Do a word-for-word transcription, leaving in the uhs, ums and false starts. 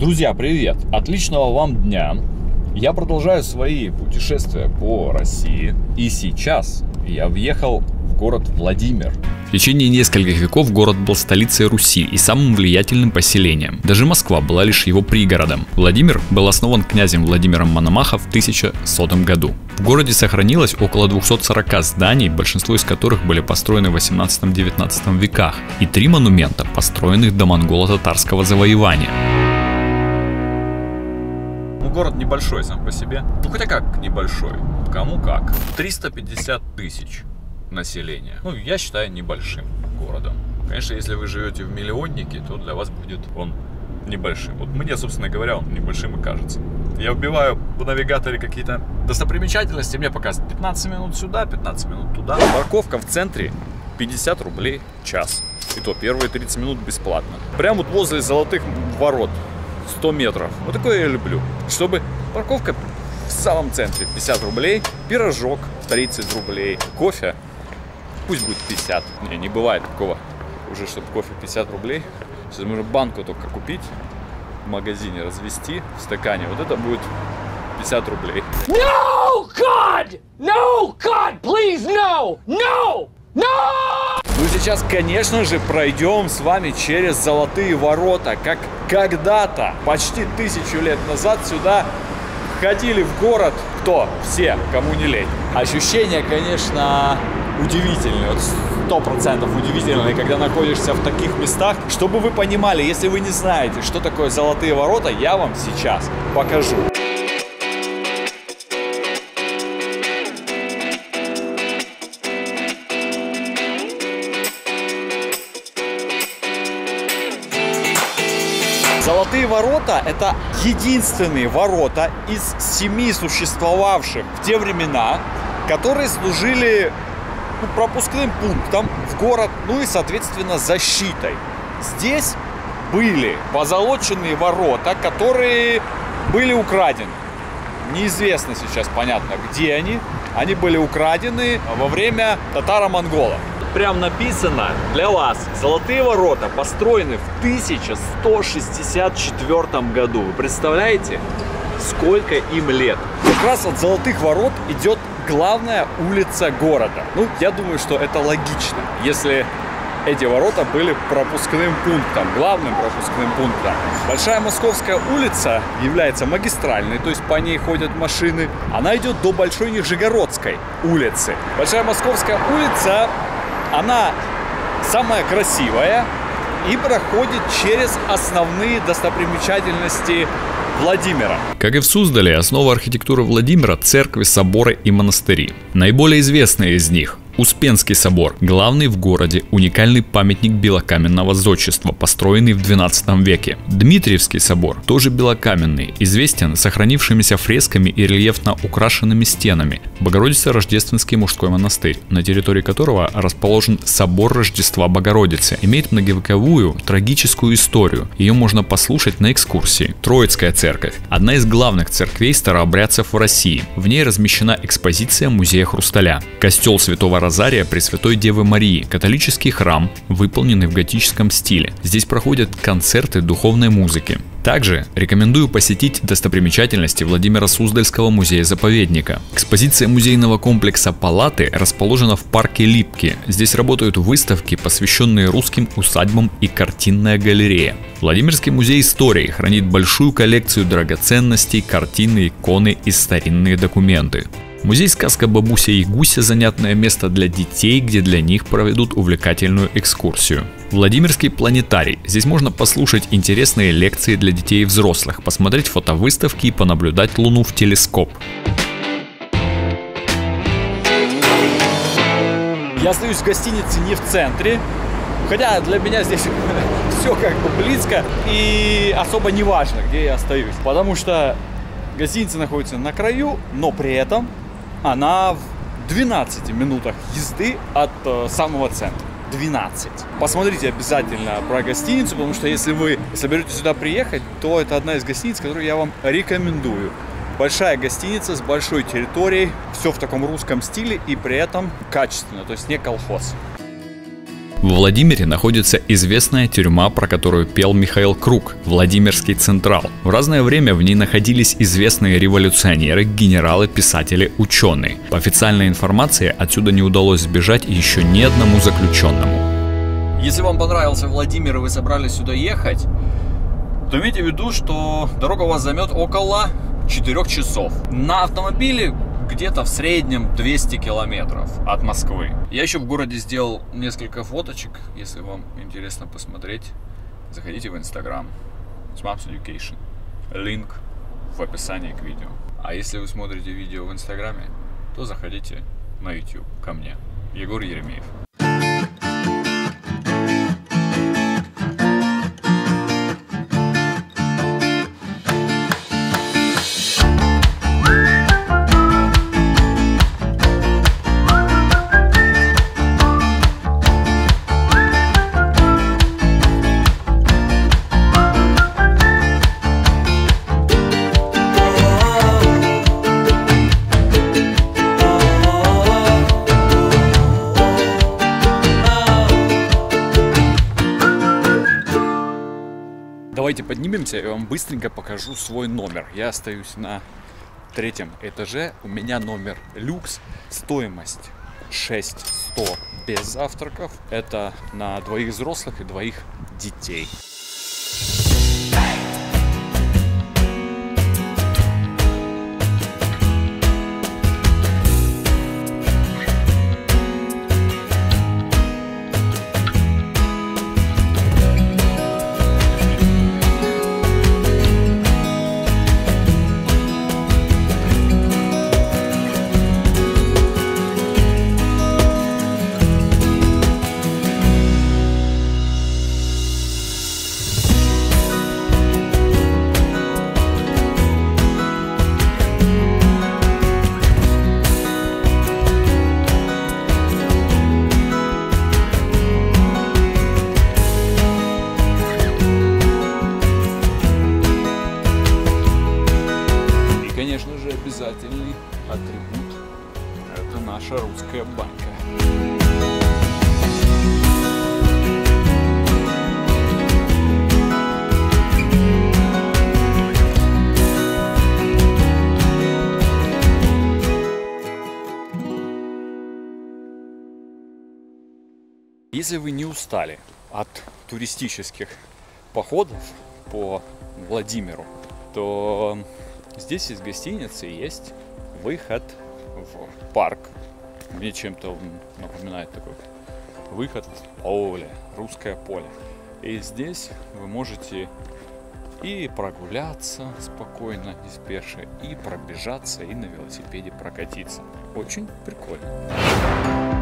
Друзья, привет! Отличного вам дня! Я продолжаю свои путешествия по России. И сейчас я въехал в город Владимир. В течение нескольких веков город был столицей Руси и самым влиятельным поселением. Даже Москва была лишь его пригородом. Владимир был основан князем Владимиром Мономахом в тысяча сотом году. В городе сохранилось около двухсот сорока зданий, большинство из которых были построены в восемнадцатом-девятнадцатом веках, и три монумента, построенных до монголо-татарского завоевания. Ну, город небольшой сам по себе. Ну, хотя как небольшой? Кому как. триста пятьдесят тысяч населения. Ну, я считаю небольшим городом. Конечно, если вы живете в миллионнике, то для вас будет он небольшим. Вот мне, собственно говоря, он небольшим и кажется. Я вбиваю в навигаторе какие-то достопримечательности, мне показывают пятнадцать минут сюда, пятнадцать минут туда. Парковка в центре пятьдесят рублей час. И то первые тридцать минут бесплатно. Прямо вот возле Золотых ворот. сто метров. Вот такое я люблю. Чтобы парковка в самом центре пятьдесят рублей, пирожок тридцать рублей, кофе пусть будет пятьдесят. Не, не бывает такого уже, чтобы кофе пятьдесят рублей. Сейчас можно банку только купить в магазине, развести в стакане. Вот это будет пятьдесят рублей. No, God! No, God, please, no! No! No! Ну сейчас, конечно же, пройдем с вами через Золотые ворота, как когда-то, почти тысячу лет назад, сюда входили в город кто? Все, кому не лень. Ощущения, конечно, удивительные, вот сто процентов удивительные, когда находишься в таких местах. Чтобы вы понимали, если вы не знаете, что такое Золотые ворота, я вам сейчас покажу. Золотые ворота — это единственные ворота из семи существовавших в те времена, которые служили ну, пропускным пунктом в город, ну и, соответственно, защитой. Здесь были позолоченные ворота, которые были украдены. Неизвестно сейчас, понятно, где они. Они были украдены во время татаро-монголов. Прям написано для вас: Золотые ворота построены в тысяча сто шестьдесят четвёртом году. Вы представляете, сколько им лет? Как раз от Золотых ворот идет главная улица города. Ну, я думаю, что это логично, если эти ворота были пропускным пунктом, главным пропускным пунктом. Большая Московская улица является магистральной, то есть по ней ходят машины. Она идет до Большой Нижегородской улицы. Большая Московская улица, она самая красивая и проходит через основные достопримечательности Владимира. Как и в Суздале, основа архитектуры Владимира – церкви, соборы и монастыри. Наиболее известные из них – Успенский собор, главный в городе, уникальный памятник белокаменного зодчества, построенный в двенадцатом веке. Дмитриевский собор, тоже белокаменный, известен сохранившимися фресками и рельефно украшенными стенами. Богородице-Рождественский мужской монастырь, на территории которого расположен собор Рождества Богородицы, имеет многовековую трагическую историю. Ее можно послушать на экскурсии. Троицкая церковь, одна из главных церквей старообрядцев в России. В ней размещена экспозиция музея хрусталя. Костел Святого Розария Пресвятой Девы Марии, католический храм, выполненный в готическом стиле. Здесь проходят концерты духовной музыки. Также рекомендую посетить достопримечательности Владимиро-Суздальского музея-заповедника. Экспозиция музейного комплекса «Палаты» расположена в парке Липки. Здесь работают выставки, посвященные русским усадьбам, и картинная галерея. Владимирский музей истории хранит большую коллекцию драгоценностей, картины, иконы и старинные документы. Музей «Сказка Бабуся и Гуся» – занятное место для детей, где для них проведут увлекательную экскурсию. Владимирский планетарий. Здесь можно послушать интересные лекции для детей и взрослых, посмотреть фотовыставки и понаблюдать Луну в телескоп. Я остаюсь в гостинице не в центре, хотя для меня здесь все как бы близко и особо не важно, где я остаюсь, потому что гостиница находится на краю, но при этом она в двенадцати минутах езды от э, самого центра. двенадцать. Посмотрите обязательно про гостиницу, потому что если вы соберетесь сюда приехать, то это одна из гостиниц, которую я вам рекомендую. Большая гостиница с большой территорией, все в таком русском стиле и при этом качественно, то есть не колхоз. В Владимире находится известная тюрьма, про которую пел Михаил Круг – Владимирский Централ. В разное время в ней находились известные революционеры, генералы, писатели, ученые. По официальной информации, отсюда не удалось сбежать еще ни одному заключенному. Если вам понравился Владимир и вы собрались сюда ехать, то имейте в виду, что дорога у вас займет около четырёх часов. На автомобиле где-то в среднем двести километров от Москвы. Я еще в городе сделал несколько фоточек. Если вам интересно посмотреть, заходите в Instagram Smaps Education. Линк в описании к видео. А если вы смотрите видео в Инстаграме, то заходите на YouTube ко мне, Егор Еремеев. Давайте поднимемся, я вам быстренько покажу свой номер. Я остаюсь на третьем этаже. У меня номер люкс. Стоимость шесть сто без завтраков. Это на двоих взрослых и двоих детей. Конечно же, обязательный атрибут – это наша русская банька. Если вы не устали от туристических походов по Владимиру, то здесь из гостиницы есть выход в парк. Мне чем-то он напоминает такой выход в поле, русское поле. И здесь вы можете и прогуляться спокойно, не спеша, и пробежаться, и на велосипеде прокатиться. Очень прикольно.